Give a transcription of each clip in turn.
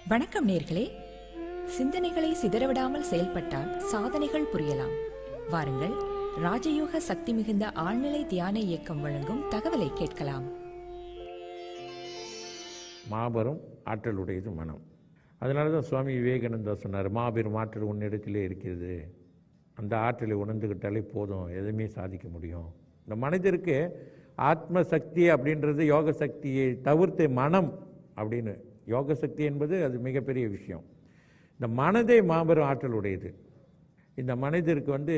வணக்கம் நேர்களே. சிந்தனைகளை சிதறவிடாமல் செயல்பட்டால் சாதனைகள் புரியலாம். வாருங்கள், ராஜயோக சக்தி மிகுந்த ஆழ்நிலை தியான இயக்கம் வழங்கும் தகவலை கேட்கலாம். மாபெரும் ஆற்றலுடையது மனம். அதனால தான் சுவாமி விவேகானந்தா சொன்னார், மாபெரும் ஆற்றல் உன்னிடத்திலே இருக்கிறது, அந்த ஆற்றலை உணர்ந்துக்கிட்டாலே போதும், எதுவுமே சாதிக்க முடியும். இந்த மனிதருக்கு ஆத்ம சக்தி அப்படின்றது யோக சக்தியை தவிர்த்து மனம் அப்படின்னு, யோக சக்தி என்பது அது மிகப்பெரிய விஷயம். இந்த மனதே மாபெரும் ஆற்றல் உடையது. இந்த மனிதருக்கு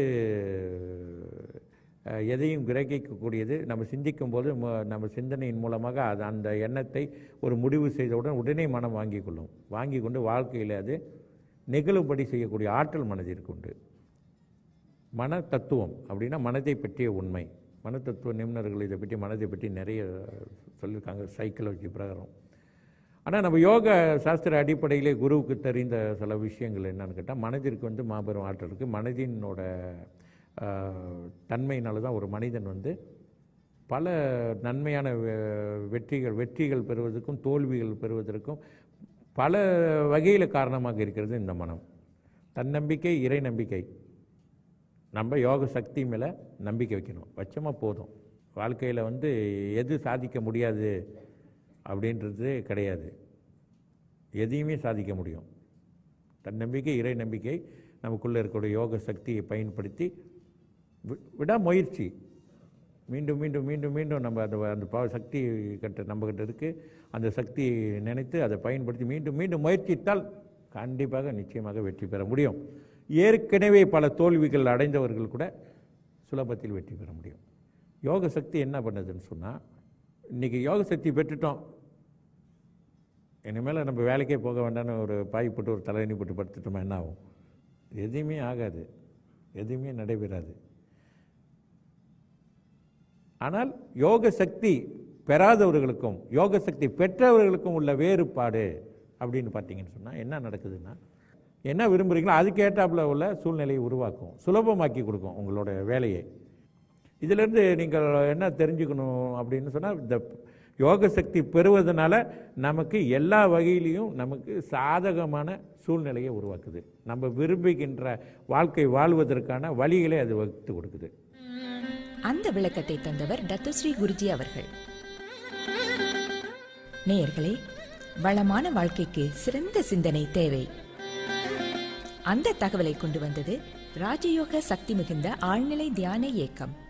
எதையும் கிரகிக்கக்கூடியது. நம்ம சிந்திக்கும் போது நம்ம சிந்தனையின் மூலமாக அது அந்த எண்ணத்தை ஒரு முடிவு செய்தவுடன் உடனே மனம் வாங்கி கொள்ளும். வாங்கி கொண்டு வாழ்க்கையில் அது நிகழும்படி செய்யக்கூடிய ஆற்றல் மனதிற்கு உண்டு. மன தத்துவம் அப்படின்னா மனதை பற்றிய உண்மை. மன தத்துவ நிபுணர்கள் இதை பற்றி மனதை பற்றி நிறைய சொல்லியிருக்காங்க, சைக்காலஜி பிரகாரம். ஆனால் நம்ம யோக சாஸ்திர அடிப்படையிலே குருவுக்கு தெரிந்த சில விஷயங்கள் என்னன்னு கேட்டால், மனதிற்கு மாபெரும் ஆற்றல் இருக்குது. மனதினோட தன்மையினால தான் ஒரு மனிதன் பல நன்மையான வெற்றிகள் பெறுவதற்கும் தோல்விகள் பெறுவதற்கும் பல வகையில் காரணமாக இருக்கிறது இந்த மனம். தன்னம்பிக்கை, இறை நம்பிக்கை. நம்ம யோக சக்தி மேலே நம்பிக்கை வைக்கணும், வச்சமா போதும். வாழ்க்கையில் எது சாதிக்க முடியாது அப்படின்றது கிடையாது, எதையுமே சாதிக்க முடியும். தன்னம்பிக்கை, இறை நம்பிக்கை, நமக்குள்ளே இருக்கக்கூடிய யோக சக்தியை பயன்படுத்தி விடாமுயற்சி, மீண்டும் மீண்டும் மீண்டும் மீண்டும் நம்ம அந்த சக்தி நம்மக்கிட்ட இருக்குது, அந்த சக்தியை நினைத்து அதை பயன்படுத்தி மீண்டும் மீண்டும் முயற்சித்தால் கண்டிப்பாக நிச்சயமாக வெற்றி பெற முடியும். ஏற்கனவே பல தோல்விகள் அடைந்தவர்கள் கூட சுலபத்தில் வெற்றி பெற முடியும். யோக சக்தி என்ன பண்ணுதுன்னு சொன்னால், இன்றைக்கி யோக சக்தி பெற்றுட்டோம், இனிமேல் நம்ம வேலைக்கே போக வேண்டாம்னு ஒரு பாய் போட்டு ஒரு தலையணி போட்டு படுத்துட்டோமா என்ன ஆகும்? எதுவுமே ஆகாது, எதுவுமே நடைபெறாது. ஆனால் யோக சக்தி பெறாதவர்களுக்கும் யோக சக்தி பெற்றவர்களுக்கும் உள்ள வேறுபாடு அப்படின்னு பார்த்தீங்கன்னு சொன்னால் என்ன நடக்குதுன்னா, என்ன விரும்புகிறீங்களோ அதுக்கேற்றாப்புல உள்ள சூழ்நிலையை உருவாக்கும், சுலபமாக்கி கொடுக்கும் உங்களோட வேலையை. இதிலேருந்து நீங்கள் என்ன தெரிஞ்சுக்கணும் அப்படின்னு சொன்னால், இந்த யோக சக்தி பெறுவதனால நமக்கு எல்லா வகையிலையும் நமக்கு சாதகமான சூழ்நிலையை உருவாக்குது. நம்ம விரும்புகின்ற வாழ்க்கை வாழ்வதற்கான வழிகளை அது வகுத்து கொடுக்குது. அந்த விளக்கத்தை தந்தவர் டத்துஸ்ரீ குருஜி அவர்கள். நேயர்களே, வளமான வாழ்க்கைக்கு சிறந்த சிந்தனை தேவை. அந்த தகவலை கொண்டு வந்தது ராஜயோக சக்தி மிகுந்த ஆழ்நிலை தியான இயக்கம்.